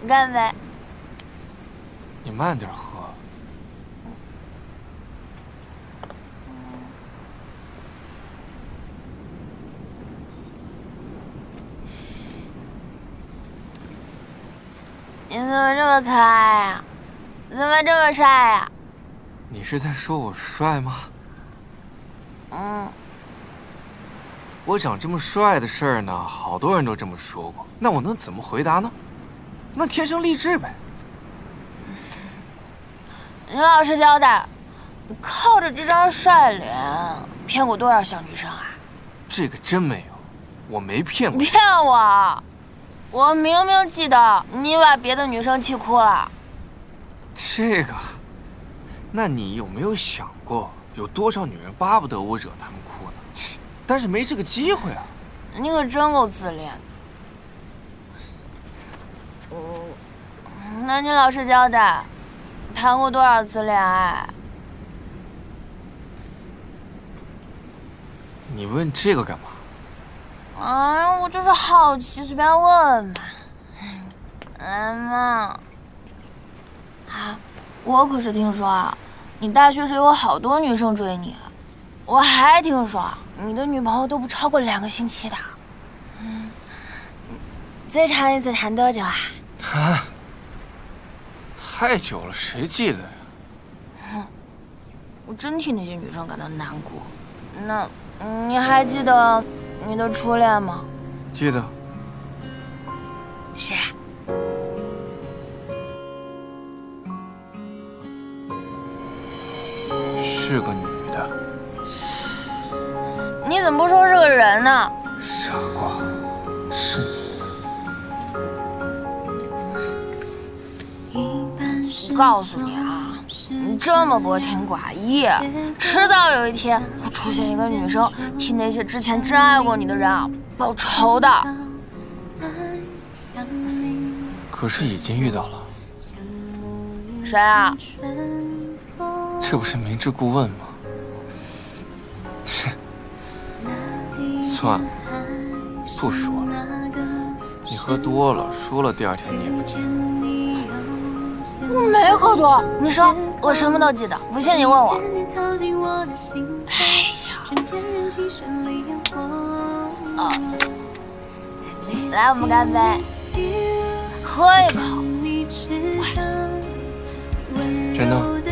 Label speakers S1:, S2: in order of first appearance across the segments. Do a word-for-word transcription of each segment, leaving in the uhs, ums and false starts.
S1: 干杯！
S2: 你慢点喝。
S1: 你怎么这么可爱呀？怎么这么帅呀？
S2: 你是在说我帅吗？
S1: 嗯。
S2: 我长这么帅的事儿呢，好多人都这么说过。那我能怎么回答呢？那天生丽质呗。
S1: 你老实交代，你靠着这张帅脸骗过多少小女生啊？
S2: 这个真没有，我没骗过。
S1: 你骗我！我明明记得你把别的女生气哭了。
S2: 这个，那你有没有想过，有多少女人巴不得我惹她们哭呢？但是没这个机会啊！
S1: 你可真够自恋的。嗯，那你老实交代，谈过多少次恋爱？
S2: 你问这个干嘛？
S1: 哎呀，我就是好奇，随便问嘛。来嘛。啊，我可是听说啊，你大学时有好多女生追你。我还听说你的女朋友都不超过两个星期的。嗯，最长一次谈多久啊？
S2: 啊，太久了，谁记得呀？
S1: 哼，我真替那些女生感到难过。那你还记得你的初恋吗？
S2: 记得。
S1: 谁啊？
S2: 是个女的。
S1: 你怎么不说是个人呢？
S2: 傻瓜，是
S1: 你。我告诉你啊，你这么薄情寡义，迟早有一天会出现一个女生替那些之前真爱过你的人啊报仇的。
S2: 可是已经遇到了。
S1: 谁啊？
S2: 这不是明知故问吗？切，算了，不说了。你喝多了，说了第二天你也不记得。
S1: 我没喝多，你说我什么都记得，不信你问我。哎呀，哦，来，我们干杯，喝一口。
S2: 真的？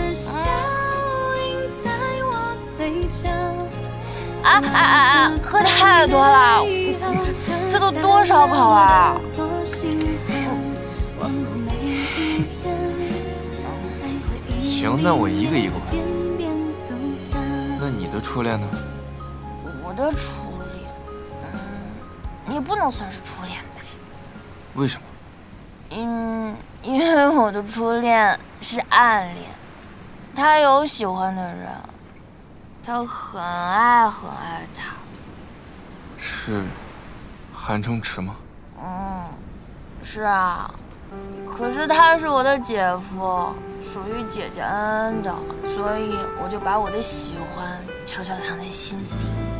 S1: 啊啊啊啊！喝太多了，这这都多少口了？
S2: 行，那我一个一个问。那你的初恋呢？
S1: 我的初恋，嗯，也不能算是初恋吧。
S2: 为什么？
S1: 嗯，因为我的初恋是暗恋，他有喜欢的人，他很爱很爱他。
S2: 是韩城池吗？
S1: 嗯，是啊。可是他是我的姐夫，属于姐姐恩的，所以我就把我的喜欢悄悄藏在心底。